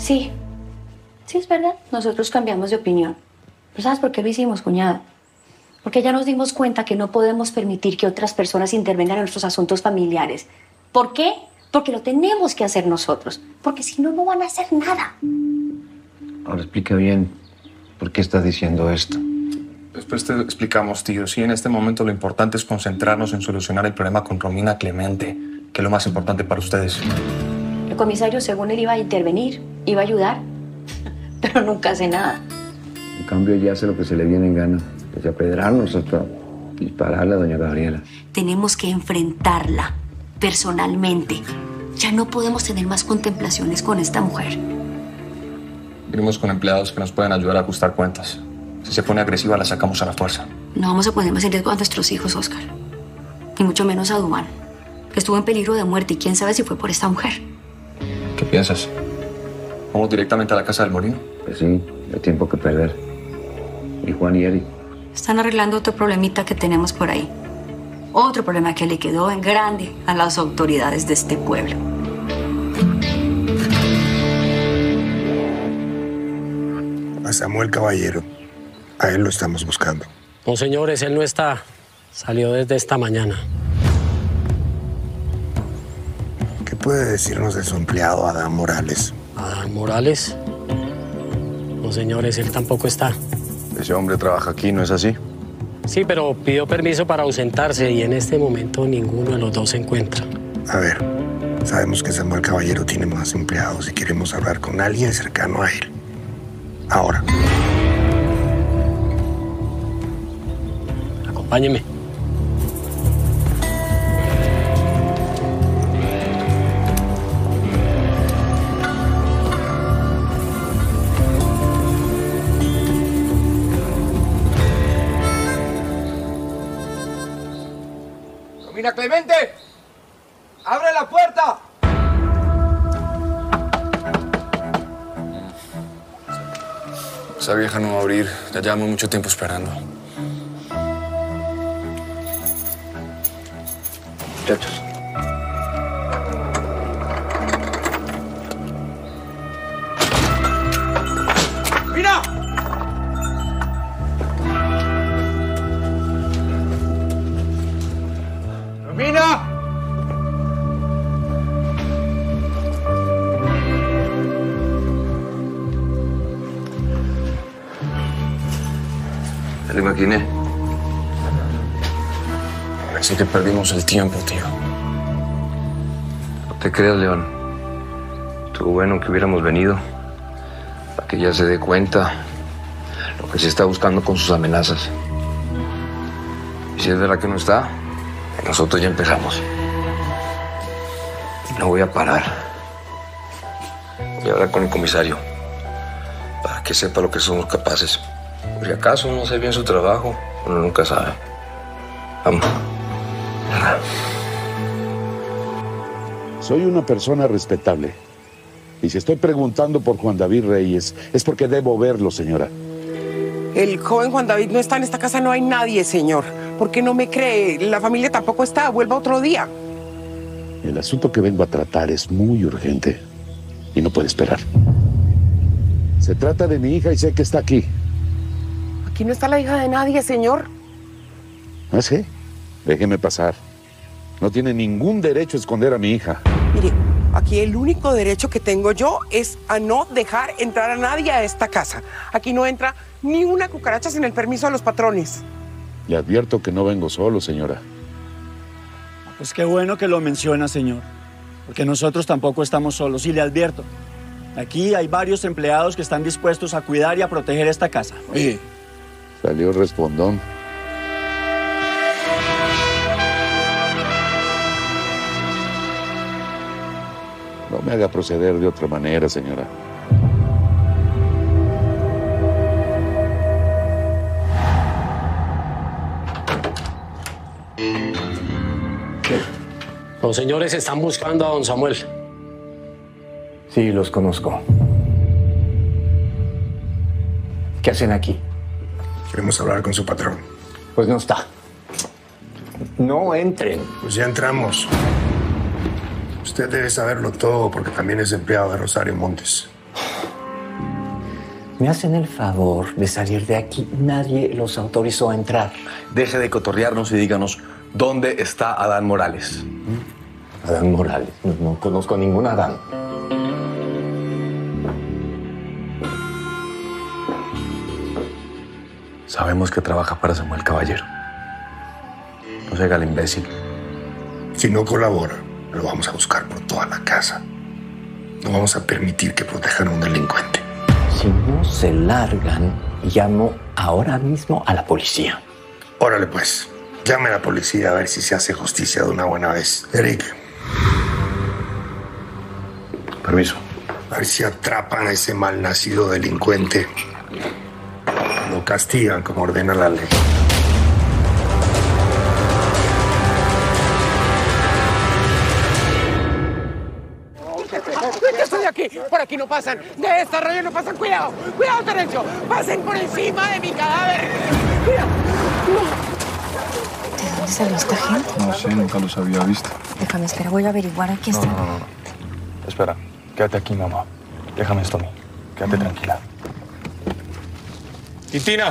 Sí, sí es verdad. Nosotros cambiamos de opinión. ¿Pero sabes por qué lo hicimos, cuñada? Porque ya nos dimos cuenta que no podemos permitir que otras personas intervengan en nuestros asuntos familiares. ¿Por qué? Porque lo tenemos que hacer nosotros. Porque si no, no van a hacer nada. Ahora explica bien por qué estás diciendo esto. Después te explicamos, tío. Sí, en este momento lo importante es concentrarnos en solucionar el problema con Romina Clemente, que es lo más importante para ustedes. El comisario, según él, iba a intervenir, iba a ayudar, pero nunca hace nada. En cambio, ella hace lo que se le viene en gana. Desde apedrarnos hasta dispararle a doña Gabriela. Tenemos que enfrentarla personalmente. Ya no podemos tener más contemplaciones con esta mujer. Venimos con empleados que nos pueden ayudar a ajustar cuentas. Si se pone agresiva, la sacamos a la fuerza. No vamos a poner más en riesgo a nuestros hijos, Oscar. Ni mucho menos a Duván, que estuvo en peligro de muerte y quién sabe si fue por esta mujer. ¿Qué piensas? ¿Vamos directamente a la casa del Molino? Pues sí, no hay tiempo que perder. ¿Y Juan y Eric? Están arreglando otro problemita que tenemos por ahí. Otro problema que le quedó en grande a las autoridades de este pueblo. A Samuel Caballero. A él lo estamos buscando. No, señores, él no está. Salió desde esta mañana. ¿Qué puede decirnos de su empleado Adán Morales? ¿Adán Morales? No, señores, él tampoco está. Ese hombre trabaja aquí, ¿no es así? Sí, pero pidió permiso para ausentarse y en este momento ninguno de los dos se encuentra. A ver, sabemos que Samuel Caballero tiene más empleados y queremos hablar con alguien cercano a él. Ahora. Acompáñeme. ¡Romina Clemente! ¡Abre la puerta! Esa vieja no va a abrir. Ya llevamos mucho tiempo esperando. Muchachos. ¡Mira! ¡Romina! Me lo imaginé. Así que perdimos el tiempo, tío. No te creas, León. Estuvo bueno que hubiéramos venido. Para que ya se dé cuenta lo que se está buscando con sus amenazas. Y si es verdad que no está, nosotros ya empezamos. No voy a parar. Voy a hablar con el comisario. Para que sepa lo que somos capaces. Por si acaso no hace bien su trabajo, uno nunca sabe. Vamos. Soy una persona respetable. Y si estoy preguntando por Juan David Reyes, es porque debo verlo, señora. El joven Juan David no está en esta casa, no hay nadie, señor. ¿Por qué no me cree? La familia tampoco está, vuelva otro día. El asunto que vengo a tratar es muy urgente y no puede esperar. Se trata de mi hija y sé que está aquí. Aquí no está la hija de nadie, señor. ¿Ah, sí? Déjeme pasar. No tiene ningún derecho a esconder a mi hija. Mire, aquí el único derecho que tengo yo es a no dejar entrar a nadie a esta casa. Aquí no entra ni una cucaracha sin el permiso de los patrones. Le advierto que no vengo solo, señora. Pues qué bueno que lo menciona, señor. Porque nosotros tampoco estamos solos. Y le advierto, aquí hay varios empleados que están dispuestos a cuidar y a proteger esta casa. Sí. Salió respondón. No me haga proceder de otra manera, señora. Los señores están buscando a don Samuel. Sí, los conozco. ¿Qué hacen aquí? Queremos hablar con su patrón. Pues no está. No entren. Pues ya entramos. Usted debe saberlo todo porque también es empleado de Rosario Montes. me hacen el favor de salir de aquí. Nadie los autorizó a entrar. Deje de cotorrearnos y díganos dónde está Adán Morales. Adán Morales. No conozco a ningún Adán. Sabemos que trabaja para Samuel Caballero. No se haga el imbécil. Si no colabora, lo vamos a buscar por toda la casa. No vamos a permitir que protejan a un delincuente. Si no se largan, llamo ahora mismo a la policía. Órale pues, llame a la policía a ver si se hace justicia de una buena vez. Eric. Permiso. A ver si atrapan a ese malnacido delincuente. Lo castigan como ordena la ley. Estoy aquí, por aquí no pasan, de esta raya no pasan, cuidado, cuidado, Terencio, pasen por encima de mi cadáver, cuidado. ¿De dónde salió esta gente? No sé, nunca los había visto. Déjame, espera, voy a averiguar aquí está. No. Espera, quédate aquí, mamá. Déjame esto a mí. Quédate tranquila. ¡Quintina!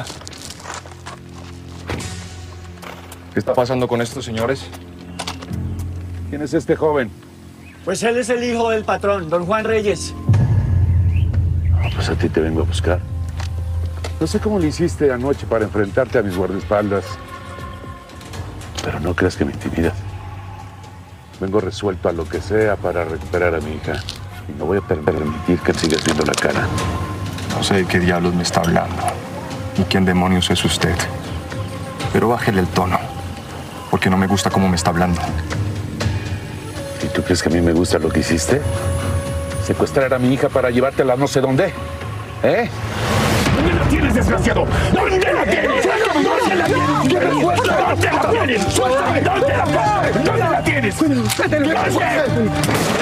¿Qué está pasando con estos señores? ¿Quién es este joven? Pues él es el hijo del patrón, don Juan Reyes. Pues a ti te vengo a buscar. No sé cómo le hiciste anoche para enfrentarte a mis guardaespaldas, pero no creas que me intimidas. Vengo resuelto a lo que sea para recuperar a mi hija. Y no voy a permitir que sigas viendo la cara. No sé de qué diablos me está hablando, ni quién demonios es usted. Pero bájele el tono, porque no me gusta cómo me está hablando. ¿Y tú crees que a mí me gusta lo que hiciste? ¿Secuestrar a mi hija para llevártela a no sé dónde? ¿Eh? ¿Dónde la tienes, desgraciado? ¿Dónde la tienes? ¿Dónde la tienes? ¿Dónde la tienes? ¿Dónde la tienes? ¿Dónde la tienes?